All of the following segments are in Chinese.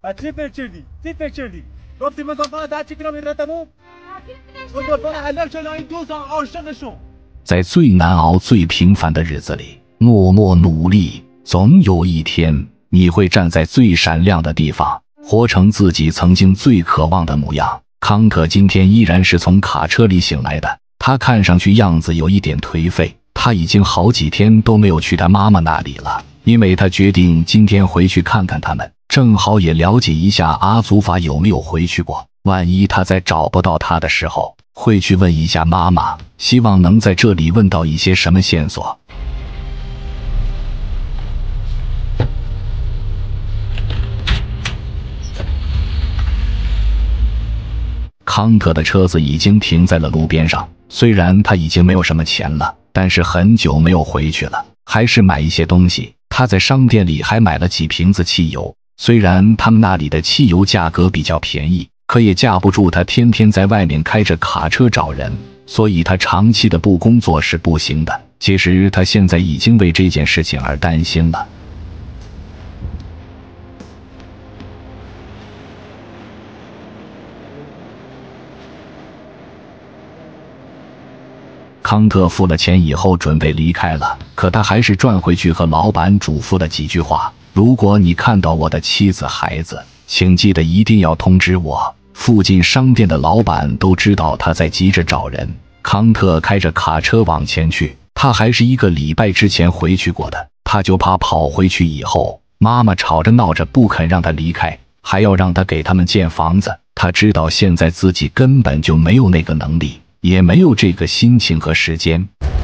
تلفل شدي تلفل شدي ربطي مثلا دعتي كلام يرتبون وقفنا على شلون يدوس على شغل 在最难熬、最平凡的日子里，默默努力，总有一天你会站在最闪亮的地方，活成自己曾经最渴望的模样。康特今天依然是从卡车里醒来的，他看上去样子有一点颓废。他已经好几天都没有去他妈妈那里了，因为他决定今天回去看看他们，正好也了解一下阿祖法有没有回去过。万一他在找不到他的时候，会去问一下妈妈，希望能在这里问到一些什么线索。康特的车子已经停在了路边上，虽然他已经没有什么钱了，但是很久没有回去了，还是买一些东西。他在商店里还买了几瓶子汽油，虽然他们那里的汽油价格比较便宜，可也架不住他天天在外面开着卡车找人，所以他长期的不工作是不行的。其实他现在已经为这件事情而担心了。康特付了钱以后准备离开了，可他还是转回去和老板嘱咐了几句话：如果你看到我的妻子孩子，请记得一定要通知我。附近商店的老板都知道他在急着找人。康特开着卡车往前去，他还是1个礼拜之前回去过的，他就怕跑回去以后，妈妈吵着闹着不肯让他离开，还要让他给他们建房子。他知道现在自己根本就没有那个能力，也没有这个心情和时间。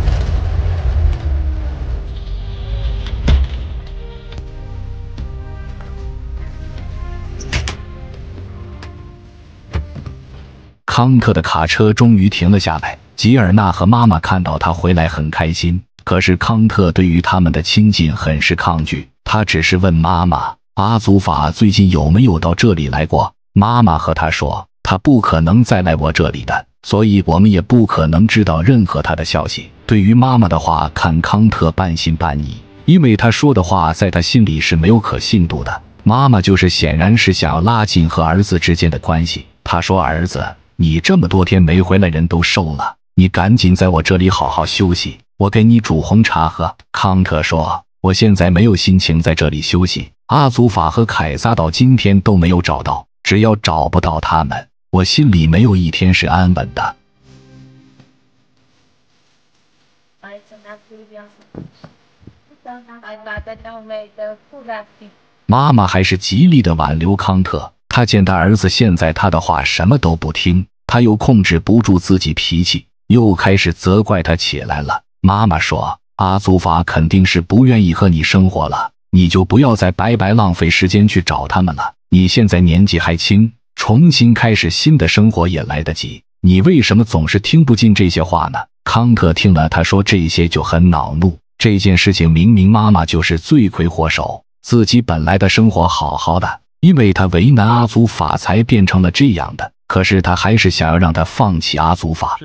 康特的卡车终于停了下来，吉尔纳和妈妈看到他回来很开心，可是康特对于他们的亲近很是抗拒，他只是问妈妈，阿祖法最近有没有到这里来过。妈妈和他说，他不可能再来我这里的，所以我们也不可能知道任何他的消息。对于妈妈的话，看康特半信半疑，因为他说的话在他心里是没有可信度的。妈妈就是显然是想要拉近和儿子之间的关系。他说，儿子，你这么多天没回来，人都瘦了，你赶紧在我这里好好休息，我给你煮红茶喝。康特说，我现在没有心情在这里休息，阿祖法和凯撒到今天都没有找到，只要找不到他们，我心里没有一天是安稳的。妈妈还是极力的挽留康特，他见他儿子现在他的话什么都不听，他又控制不住自己脾气，又开始责怪他起来了。妈妈说，阿祖法肯定是不愿意和你生活了，你就不要再白白浪费时间去找他们了，你现在年纪还轻，重新开始新的生活也来得及，你为什么总是听不进这些话呢？康特听了他说这些就很恼怒，这件事情明明妈妈就是罪魁祸首，自己本来的生活好好的，因为他为难阿祖法才变成了这样的，可是他还是想要让他放弃阿祖法。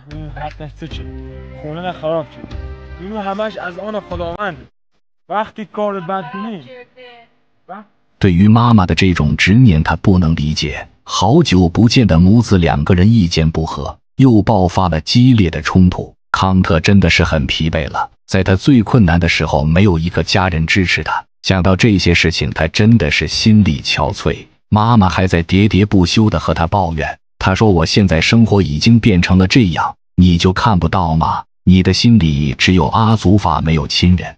对于妈妈的这种执念他不能理解，好久不见的母子2个人意见不合，又爆发了激烈的冲突。康特真的是很疲惫了，在他最困难的时候没有一个家人支持他，想到这些事情他真的是心力憔悴。妈妈还在喋喋不休地和他抱怨，他说，我现在生活已经变成了这样，你就看不到吗？你的心里只有阿祖法，没有亲人。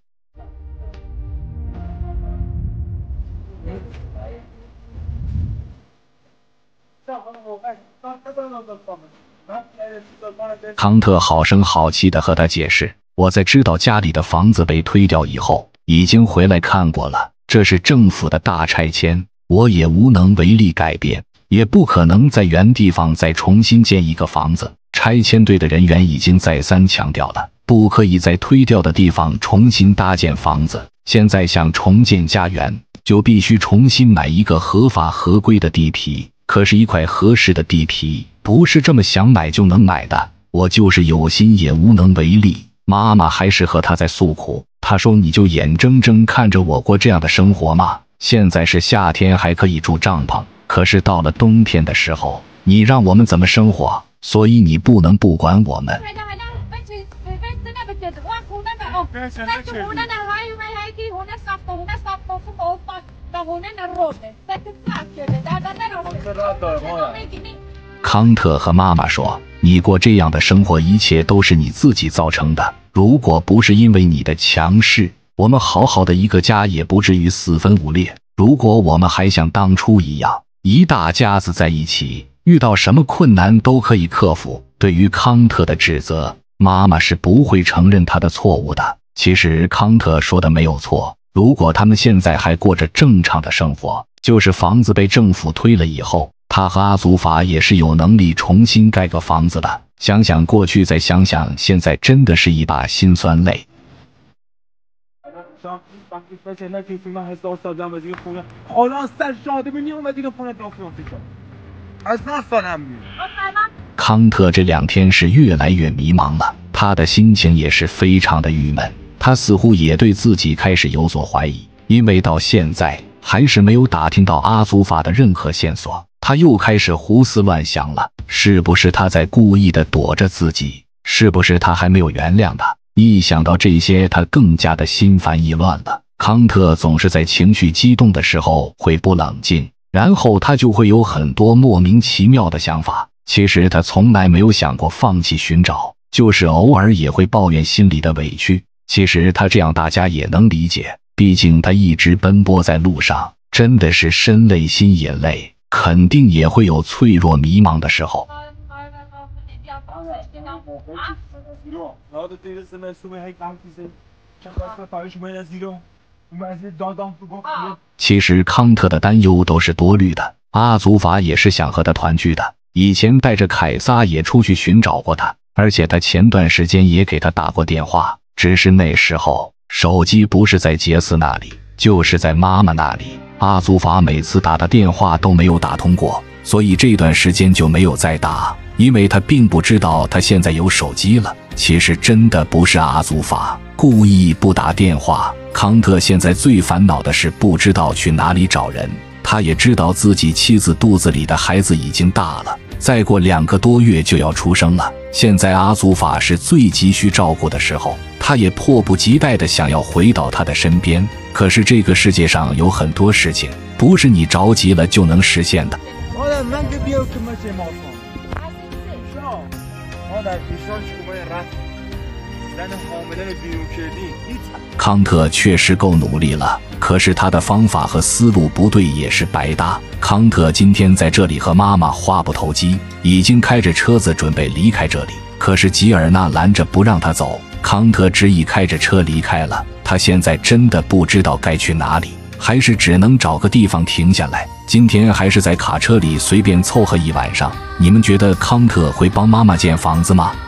康特好声好气地和他解释，我在知道家里的房子被推掉以后，已经回来看过了，这是政府的大拆迁，我也无能为力改变，也不可能在原地方再重新建一个房子。拆迁队的人员已经再三强调了，不可以在推掉的地方重新搭建房子，现在想重建家园，就必须重新买一个合法合规的地皮，可是一块合适的地皮不是这么想买就能买的，我就是有心也无能为力。妈妈还是和他在诉苦，他说，你就眼睁睁看着我过这样的生活吗？ 现在是夏天，还可以住帐篷，可是到了冬天的时候，你让我们怎么生活？所以你不能不管我们。康特和妈妈说：“你过这样的生活，一切都是你自己造成的。如果不是因为你的强势，我们好好的一个家也不至于四分五裂。如果我们还像当初一样，一大家子在一起，遇到什么困难都可以克服。”对于康特的指责，妈妈是不会承认他的错误的。其实康特说的没有错，如果他们现在还过着正常的生活，就是房子被政府推了以后，他和阿祖法也是有能力重新盖个房子的。想想过去，再想想现在，真的是一把辛酸泪。康特这2天是越来越迷茫了，他的心情也是非常的郁闷，他似乎也对自己开始有所怀疑，因为到现在还是没有打听到阿祖法的任何线索。他又开始胡思乱想了，是不是他在故意的躲着自己？是不是他还没有原谅他？一想到这些，他更加的心烦意乱了。康特总是在情绪激动的时候会不冷静，然后他就会有很多莫名其妙的想法。其实他从来没有想过放弃寻找，就是偶尔也会抱怨心里的委屈。其实他这样大家也能理解，毕竟他一直奔波在路上，真的是身累心也累，肯定也会有脆弱迷茫的时候。其实康特的担忧都是多虑的，阿祖法也是想和他团聚的，以前带着凯撒也出去寻找过他，而且他前段时间也给他打过电话，只是那时候手机不是在杰斯那里，就是在妈妈那里，阿祖法每次打的电话都没有打通过，所以这段时间就没有再打，因为他并不知道他现在有手机了。其实真的不是阿祖法故意不打电话，康特现在最烦恼的是不知道去哪里找人。他也知道自己妻子肚子里的孩子已经大了，再过2个多月就要出生了。现在阿祖法是最急需照顾的时候，他也迫不及待地想要回到他的身边。可是这个世界上有很多事情不是你着急了就能实现的。康特确实够努力了，可是他的方法和思路不对也是白搭。康特今天在这里和妈妈话不投机，已经开着车子准备离开这里，可是吉尔纳拦着不让他走，康特执意开着车离开了。他现在真的不知道该去哪里，还是只能找个地方停下来。今天还是在卡车里随便凑合一晚上。你们觉得康特会帮妈妈建房子吗？